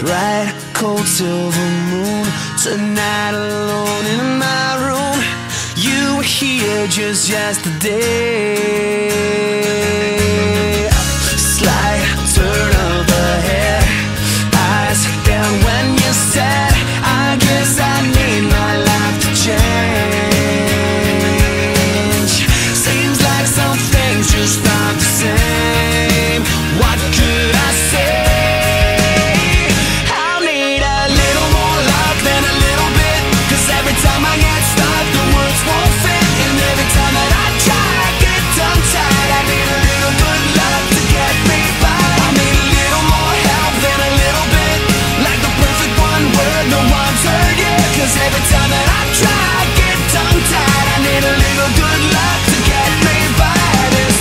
bright, cold silver moon. Tonight alone in my room. You were here just yesterday. Slight turn of the head, eyes down when you said, I guess I need my life to change. Seems like some things just aren't the same. What could I say? I need a little more luck than a little bit, 'cause every time I get stuck the words won't fit. And every time that I try I get tongue-tied. I need a little good luck to get me by. I need a little more help than a little bit, like the perfect one word no one's heard yet. 'Cause every time that I try I get tongue-tied. I need a little good luck to get me by this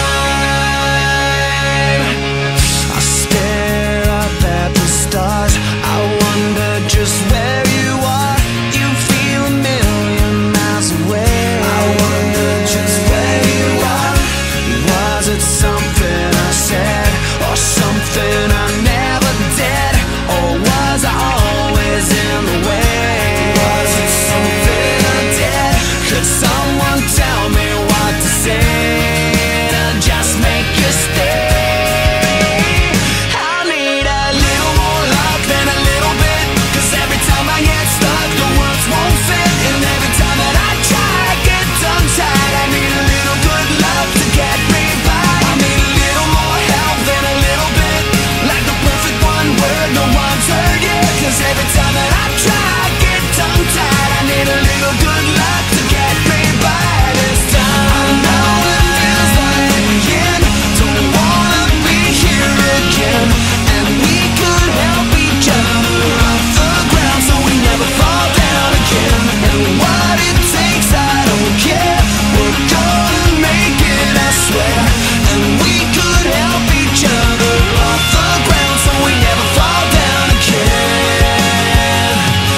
time. I stare up at the stars, I wonder just where you are. You feel a million miles away. I wonder just where you are. Was it something I said, or something I never did? Or was I always in the way? Was it something I did? Could someone tell me what to say to just make you stay? I need a little more luck than a little bit, 'cause every time I get stuck the words won't fit. And every time that I try I get tongue-tied. I need a little good luck to get me by. I need a little more help than a little bit, like the perfect one word no one's heard yet. 'Cause every time that I try I get tongue-tied. I need a little good luck to get me by this time. I know it feels like the end, don't wanna be here again. And we could help each other off the ground so we never fall down again. And what it takes I don't care, we're gonna make it I swear. And we could help each other off the ground so we never fall down again.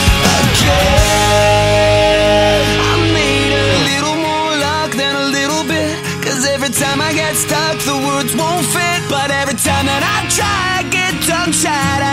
I need a little more luck than a little bit, 'cause every time I get stuck the words won't fit. But every time that I try I get tongue-tied.